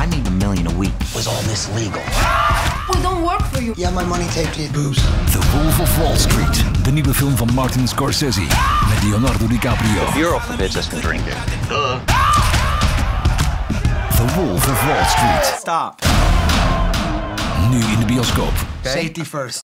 need $1 million a week. Was all this legal? We don't work for you. Yeah, my money taped to your boobs. The Wolf of Wall Street. De nieuwe film van Martin Scorsese. Met Leonardo DiCaprio. If you're off the pitch, let's go drinking. The Wolf of Wall Street. Stop. Nu in de bioscoop. Safety first.